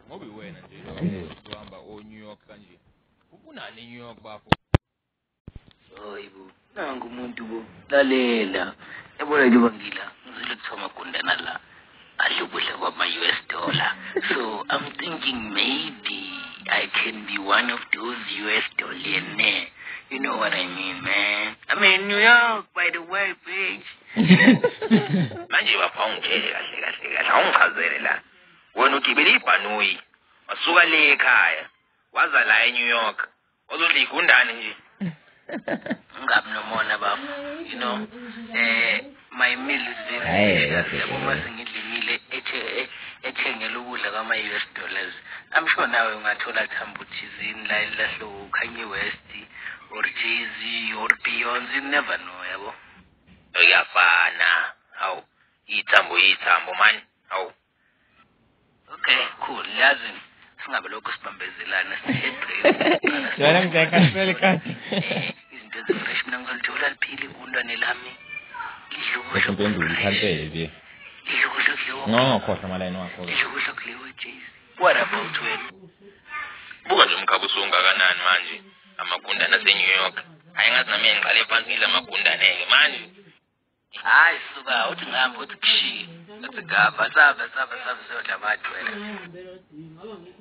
ngoba wena nje uhamba New York kanje ubunani New York bafo Hayibo nangu umuntu bo lalela yabona njengoba ngila ngizile kuthoma Magundana la adlubudla kwama-US dollar so I'm thinking maybe I can be one of those US dollionaire. You know what I mean, man. I'm in New York, by the way, bitch. manje bafawungitshele kahle awungichazele la wena ugibela ibhanui wasuka le ekhaya waza la eNew York uzodla igundane nje Ungabi nomona baba. You know, my meal is very yabona sengidlimile ethengela ukudla kwama-US dollars. I'm sure nawe ungathola thambo thizini la elahlo Kanye West or Jay-Z or Beyonce, you never know, yabo. Uyafana hawu ithambo man hawu Okay, cool. Yazi singabe lokho sibambezelana sihedrate. Yena ngiyakhathele kahle. Izinto ezifresh mina ngizolithola liphile ibundwane lami. Bese impendulo ikhampele nje. Ngokhohlwa amalayini wakho. What about wena? buka nje umkhabuso ungakanani manje amagundane aseNew York ayingazi nami ngiqale phansi ngile magundane-ke manje hayi suka uthi ngihamba uthi kushiye athi gaba saba siyodla abantu wena